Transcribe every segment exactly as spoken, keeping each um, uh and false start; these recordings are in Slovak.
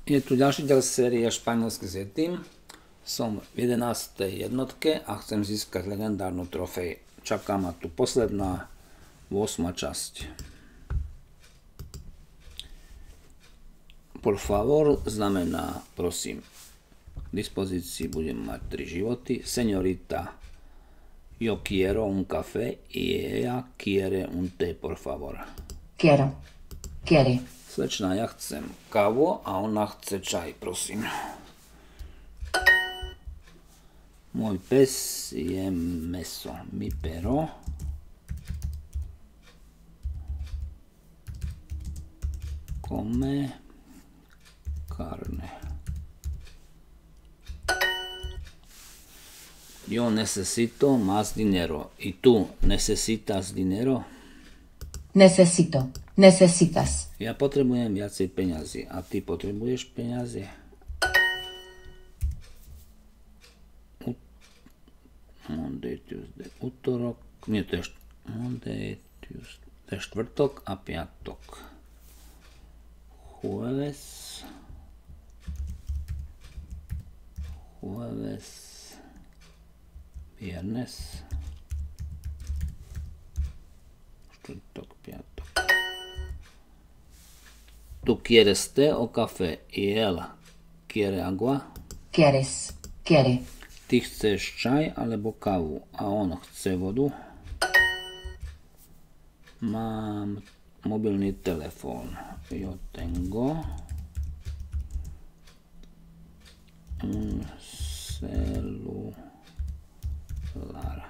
Je tu ďalší diel série Španielsky s Yetim. Som v jedenástej jednotke a chcem získať legendárnu trofej. Čaká ma tu posledná ôsma časť. Por favor znamená prosím. K dispozícii budem mať tri životy. Señorita, yo quiero un café y ella quiere un té, por favor. Quiero. Quiere. Slečná, ja chcem kávu a ona chce čaj, prosím. Môj pes je meso. Mi perro come carne. Yo necesito más dinero. ¿Y tú necesitas dinero? Necesito. Necesitas. Ja potrebujem viacej peňazí. A ty potrebuješ peňazí? Monday, Tuesday, útorok, nie, to je Monday, Tuesday, to je štvrtok a piatok. Jueves, jueves, viernes, štvrtok, piatok. ¿Tú quieres té o café? Y él quiere agua? Quieres. Quiere. Ty chceš čaj alebo kávu a on chce vodu? Mám mobilný telefón. Yo tengo un celular.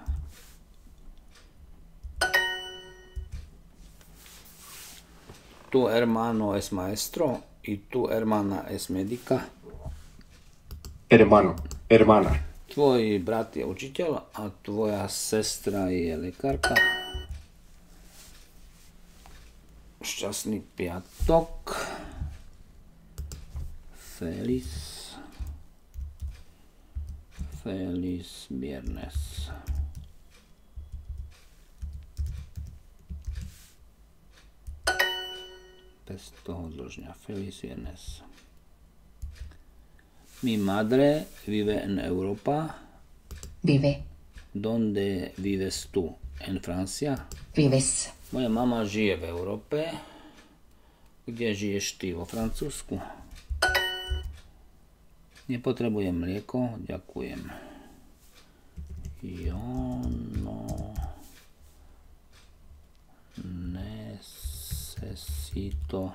Tu hermano es maestro y tu hermana es médica. Hermano, hermana. Tvoj brat je učiteľ a tvoja sestra je lekárka. Šťastný piatok. Feliz. Feliz viernes. Bez toho dĺžňa. Feliz viernes. Mi madre vive en Europa. Vive. ¿Dónde vives tú? ¿En Francia? Vives. Moja mama žije v Európe. Kde žiješ ty? Vo Francúzsku? Nepotrebujem mlieko, ďakujem. Yo no necesito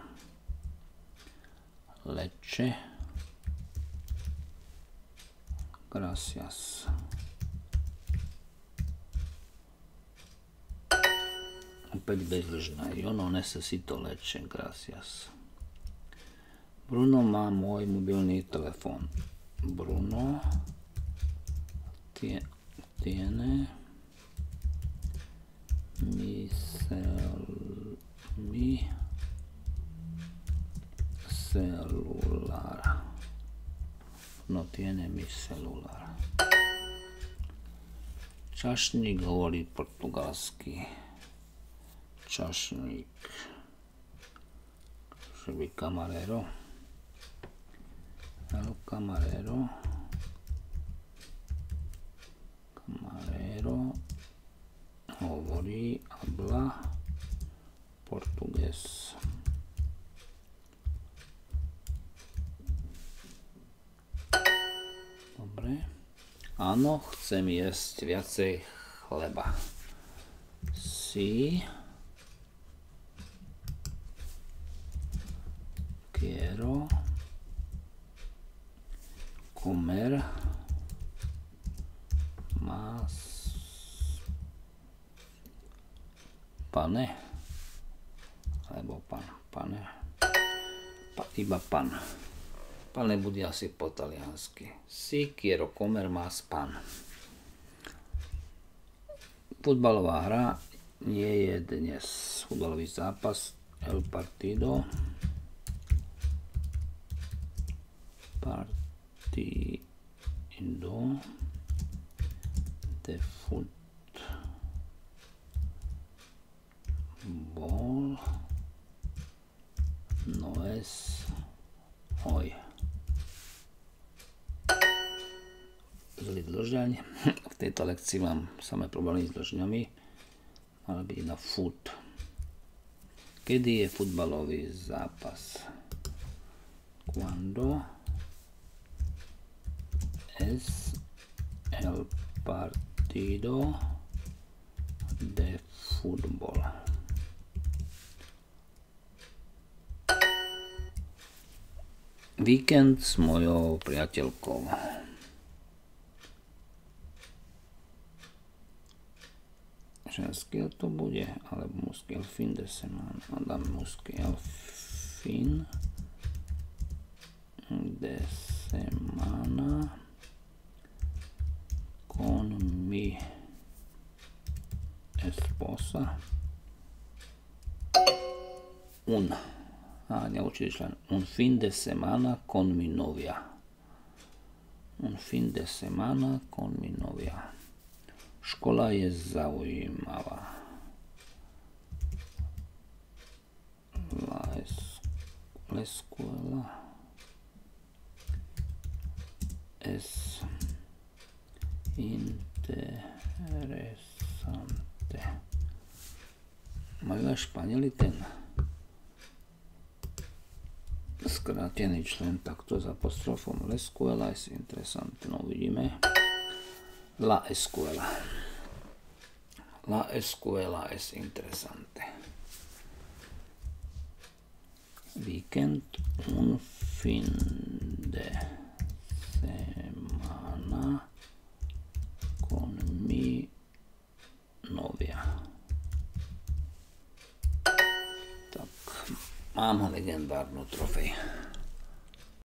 leche. Gracias. Opäť bezdĺžná. Yo no necesito leche. Gracias. Bruno má môj mobilný telefón. Bruno tiene mi, cel, mi celular. No tiene mi celular. Čašník hovorí portugalsky. Čašník. Že by camarero. El camarero. Camarero hovorí, habla portugués. Dobre. Áno, chcem jesť viacej chleba. Si quiero comer más pane alebo pan, pane pa, iba pan. Pane bude asi po taliansky. Si quiero comer más pan. Futbalová hra nie je dnes. Futbalový zápas El partido partido de fútbol no es hoy. deliť dĺžďaň. V tejto lekcii mám samé problémy s dĺžďami. Mala byť na foot. Kedy je futbalový zápas? Cuando es el partido de fútbol? Víkend s mojou priateľkou. Ženský to bude, alebo mužský, el fin de semana. Dáme mužský, el fin de semana con mi esposa. Un. A neučili člen. Un fin de semana con mi novia. Un fin de semana con mi novia. Škola je zaujímavá. La, es, la escuela es interesante. Majú aj Španieli ten skrátený člen takto s apostrofom. La escuela es interesante. No uvidíme. La escuela. La escuela es interesante. Weekend, un fin de semana con mi novia. Tak, mám legendárnu trofej.